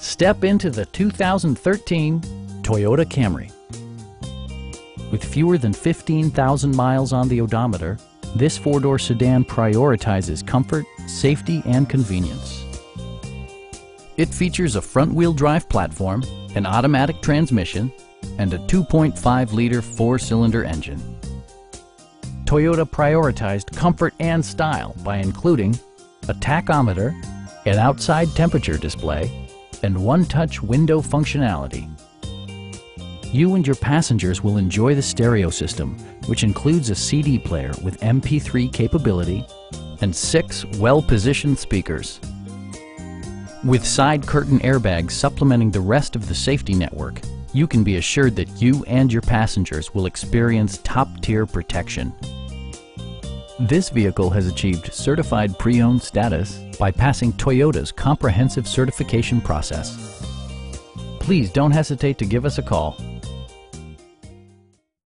Step into the 2013 Toyota Camry. With fewer than 15,000 miles on the odometer, this four-door sedan prioritizes comfort, safety, and convenience. It features a front-wheel drive platform, an automatic transmission, and a 2.5-liter four-cylinder engine. Toyota prioritized comfort and style by including a tachometer, an outside temperature display, and one-touch window functionality. You and your passengers will enjoy the stereo system, which includes a CD player with MP3 capability and 6 well-positioned speakers. With side curtain airbags supplementing the rest of the safety network, you can be assured that you and your passengers will experience top-tier protection. This vehicle has achieved certified pre-owned status by passing Toyota's comprehensive certification process. Please don't hesitate to give us a call.